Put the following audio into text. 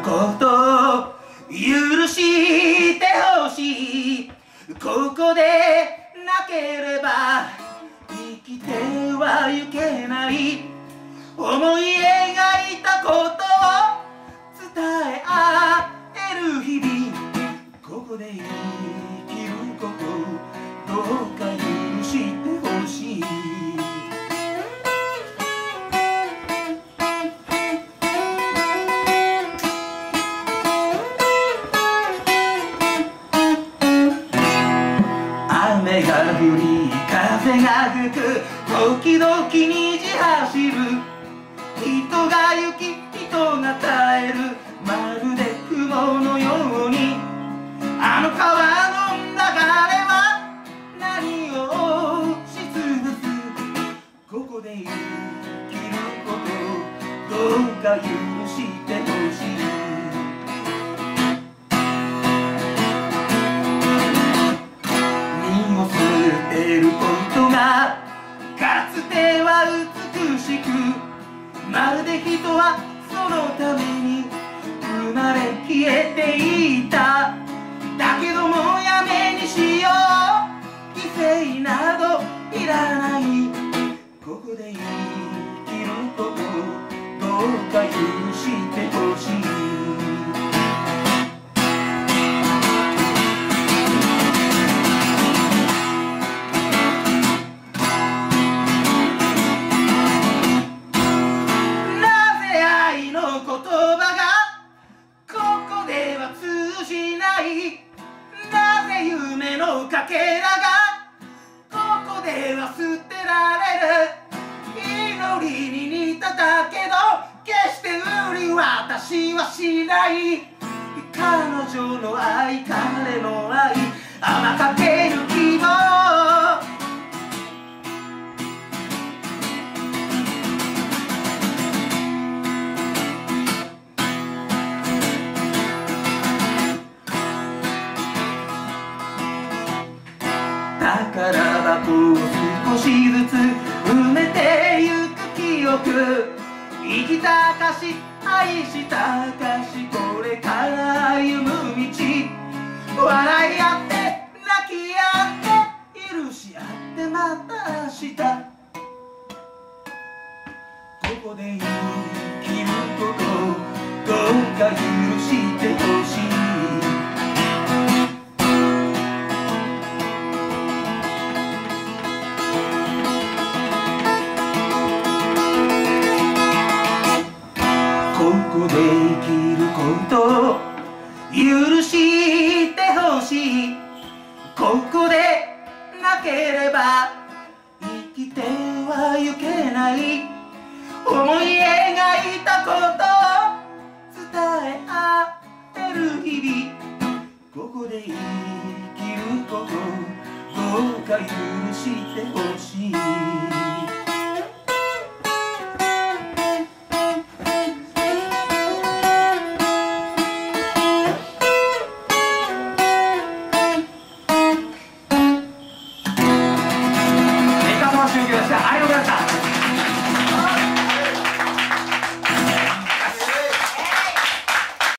ことを許してほしい。ここでなければ生きてはいけない。思い描いたことを伝え合える日々、ここで生きることどうか許してほしい。雨が降り風が吹く時々虹走る、人が行き人が絶える、まるで雲のように。あの川の流れは何をしつぶす。ここで生きることどうか許してほしい。身を捨てることがかつては美しく、まるで人はそのために生まれ消えていた。だけどもやめにしよう、犠牲などいらない。ここで生きることどうか許してほしい。言葉がここでは通じない。なぜ夢のかけらがここでは捨てられる。祈りに似ただけど決して売り渡しはしない。彼女の愛彼の愛甘かける希望。宝箱を少しずつ埋めてゆく記憶、生きた証愛した証、これから歩む道。笑い合って泣き合って許し合ってまた明日。ここで生きることどうか許してほしい。ここで生きることを許してほしい。ここでなければ生きてはいけない。思い描いたことを伝え合える日々、ここで生きることどうか許してほしい。